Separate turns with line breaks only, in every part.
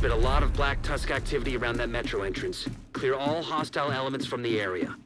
been a lot of Black Tusk activity around that metro entrance. Clear all hostile elements from the area.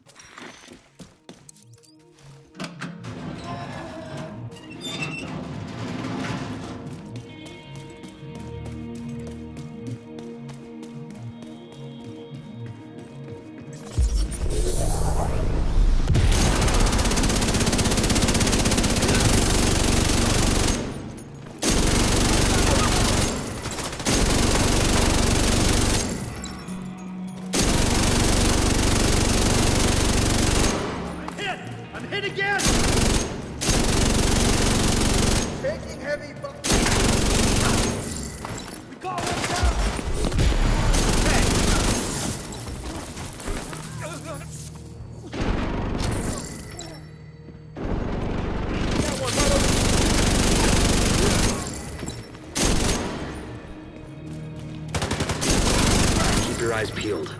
Keep your eyes peeled.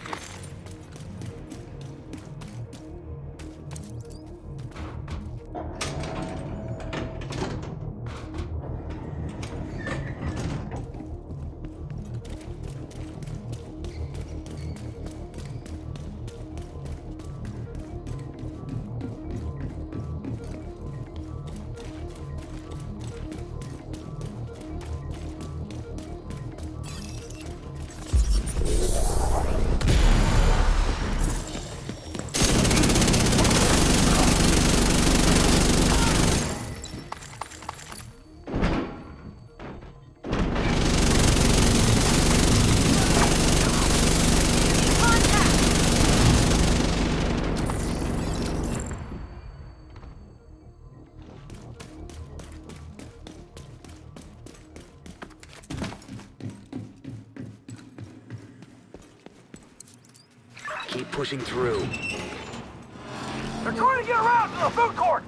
Keep pushing through.
They're trying to get around to the food court!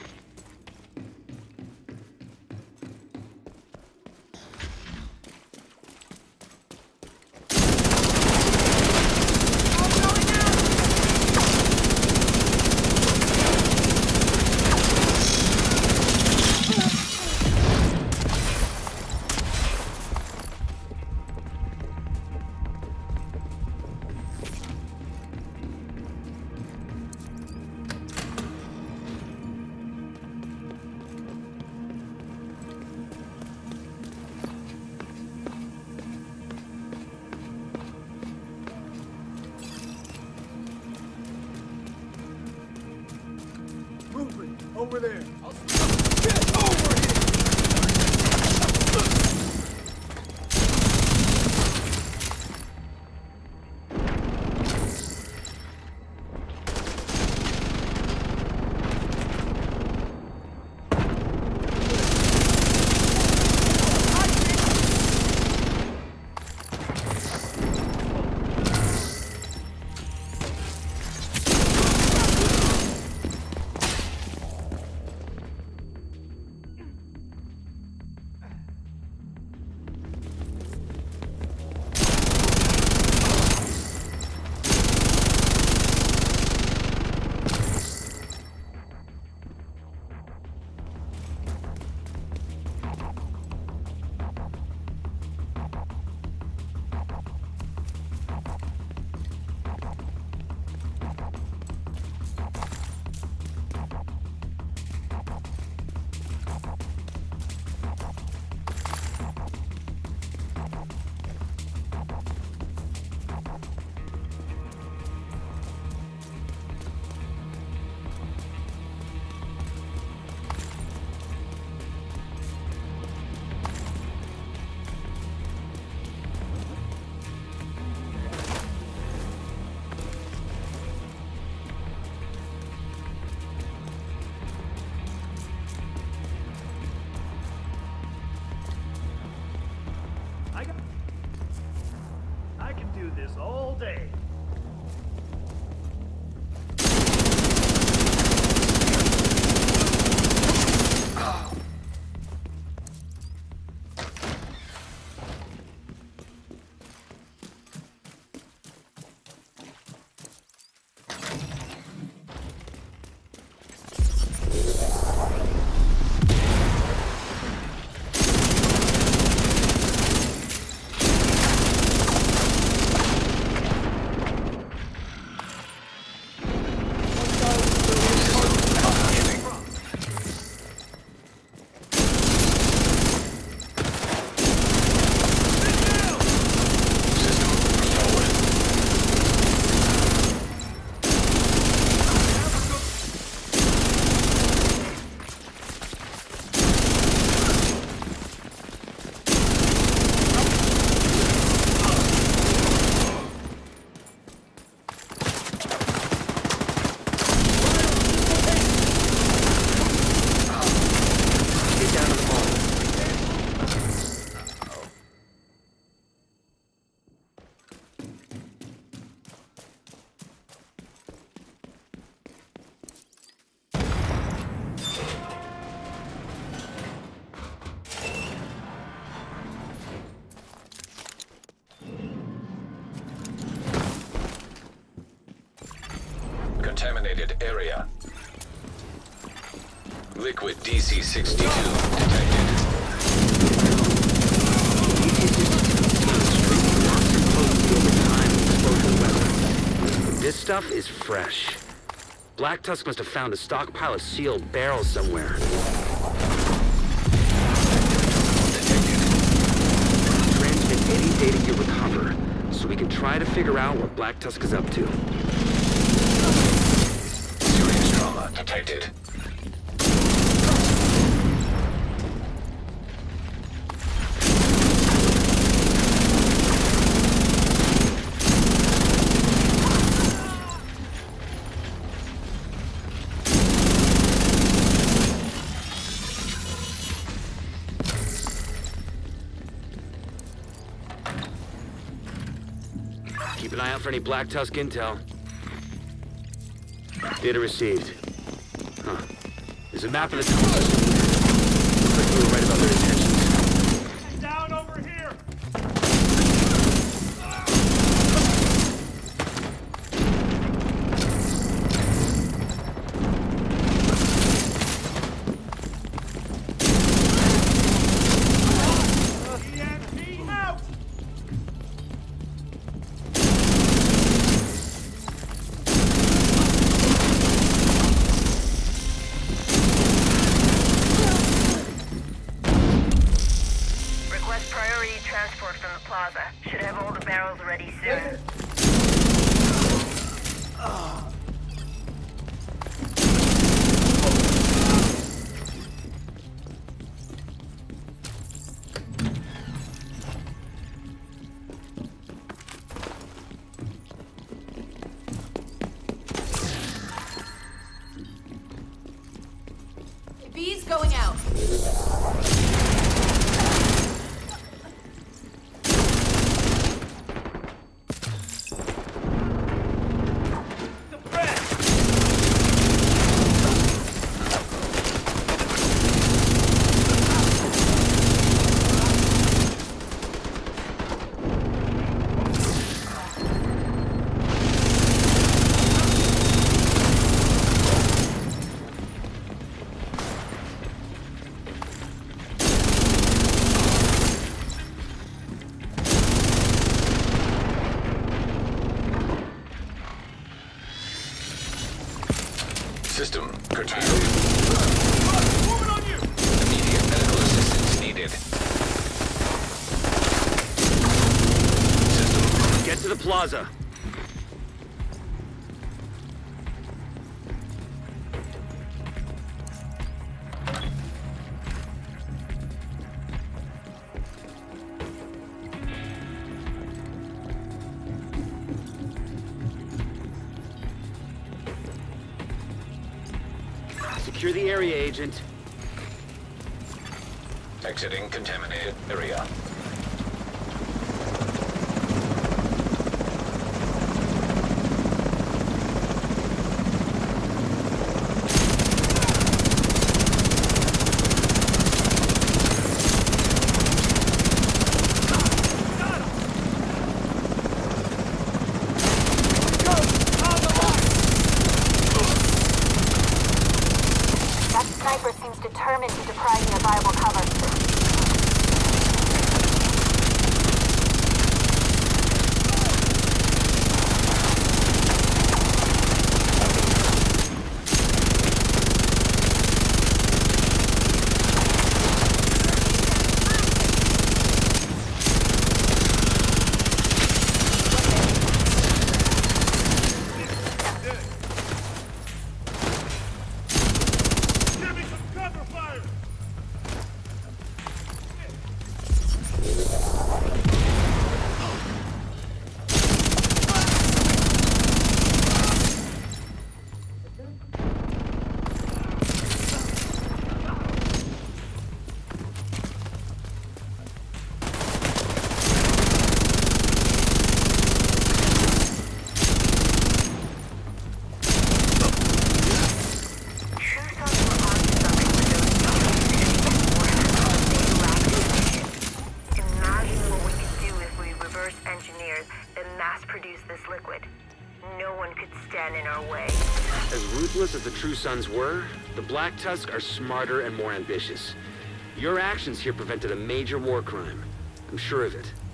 Movement over there. Get over here!
I can do this all day.
contaminated area. Liquid DC-62 detected.
This stuff is fresh. Black Tusk must have found a stockpile of sealed barrels somewhere. Transmit any data you recover, so we can try to figure out what Black Tusk is up to.
Serious trauma detected.
Keep an eye out for any Black Tusk intel. Data received. Huh. There's a map of the tunnel system. Looks like we were right about their intentions.
Down over here! EMP out!
Request priority transport from the plaza. Should have all the barrels ready soon.
B's going out.
System curtailed.
Moving on you!
Immediate medical assistance needed. System.
Get to the plaza. Secure the area, Agent.
Exiting contaminated area.
That sniper seems determined to deprive me of viable cover.
Give me some cover fire!
Imagine what we could do if we reverse engineered and mass produce this liquid. No one could stand in our way.
As ruthless as the True Sons were, the Black Tusk are smarter and more ambitious. Your actions here prevented a major war crime. I'm sure of it.